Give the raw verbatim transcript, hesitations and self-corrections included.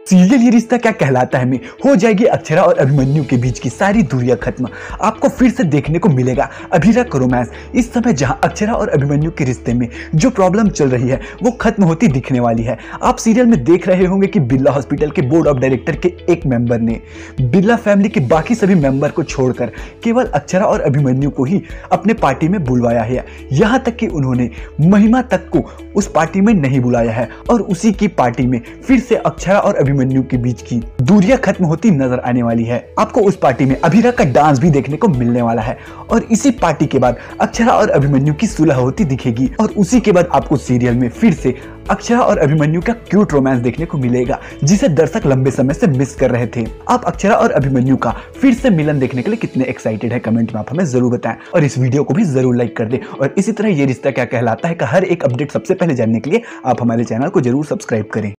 Serial ये रिश्ता क्या कहलाता है में हो जाएगी अक्षरा और अभिमन्यु के बीच की सारी दूरियां खत्म। आपको फिर से देखने को मिलेगा अभिरा का रोमांस। इस समय जहां अक्षरा और अभिमन्यु के रिश्ते में जो प्रॉब्लम चल रही है वो खत्म होती दिखने वाली है। आप सीरियल में देख रहे होंगे कि बिरला हॉस्पिटल के बोर्ड ऑफ डायरेक्टर के एक मेंबर ने बिरला फैमिली के बाकी सभी मेंबर को छोड़कर केवल अक्षरा और अभिमन्यु को ही अपने पार्टी में बुलवाया है। यहाँ तक कि उन्होंने महिमा तक को उस पार्टी में नहीं बुलाया है और उसी की पार्टी में फिर से अक्षरा और अभिमन्यु के बीच की दूरियां खत्म होती नजर आने वाली है। आपको उस पार्टी में अभिरा का डांस भी देखने को मिलने वाला है और इसी पार्टी के बाद अक्षरा और अभिमन्यु की सुलह होती दिखेगी और उसी के बाद आपको सीरियल में फिर से अक्षरा और अभिमन्यु का क्यूट रोमांस देखने को मिलेगा जिसे दर्शक लंबे समय से मिस कर रहे थे। आप अक्षरा और अभिमन्यु का फिर से मिलन देखने के लिए कितने एक्साइटेड है कमेंट में आप हमें जरूर बताएं और इस वीडियो को भी जरूर लाइक कर दें और इसी तरह ये रिश्ता क्या कहलाता है का हर एक अपडेट सबसे पहले जानने के लिए आप हमारे चैनल को जरूर सब्सक्राइब करें।